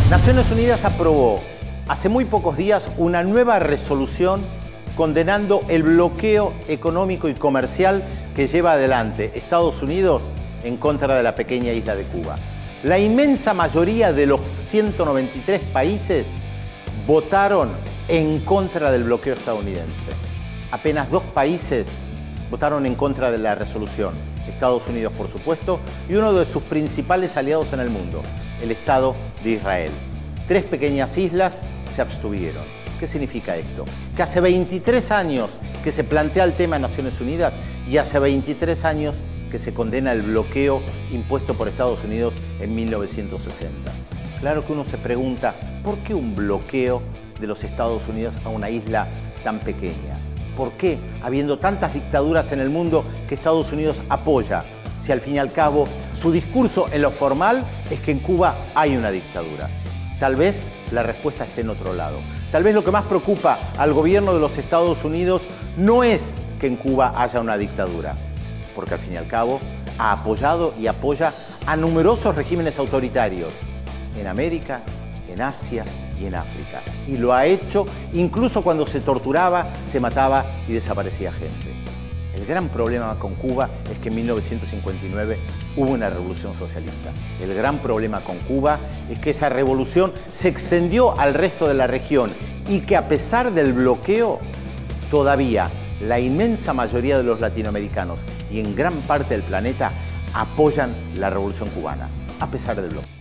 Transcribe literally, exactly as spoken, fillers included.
Naciones Unidas aprobó hace muy pocos días una nueva resolución condenando el bloqueo económico y comercial que lleva adelante Estados Unidos en contra de la pequeña isla de Cuba. La inmensa mayoría de los ciento noventa y tres países votaron en contra del bloqueo estadounidense. Apenas dos países votaron en contra de la resolución. Estados Unidos, por supuesto, y uno de sus principales aliados en el mundo, el Estado de Israel. Tres pequeñas islas se abstuvieron. ¿Qué significa esto? Que hace veintitrés años que se plantea el tema en Naciones Unidas y hace veintitrés años que se condena el bloqueo impuesto por Estados Unidos en mil novecientos sesenta. Claro que uno se pregunta, ¿por qué un bloqueo de los Estados Unidos a una isla tan pequeña? ¿Por qué, habiendo tantas dictaduras en el mundo, que Estados Unidos apoya? Si al fin y al cabo su discurso en lo formal es que en Cuba hay una dictadura. Tal vez la respuesta esté en otro lado. Tal vez lo que más preocupa al gobierno de los Estados Unidos no es que en Cuba haya una dictadura, porque al fin y al cabo ha apoyado y apoya a numerosos regímenes autoritarios en América, en Asia y en África. Y lo ha hecho incluso cuando se torturaba, se mataba y desaparecía gente. El gran problema con Cuba es que en mil novecientos cincuenta y nueve hubo una revolución socialista. El gran problema con Cuba es que esa revolución se extendió al resto de la región y que a pesar del bloqueo, todavía la inmensa mayoría de los latinoamericanos y en gran parte del planeta apoyan la revolución cubana, a pesar del bloqueo.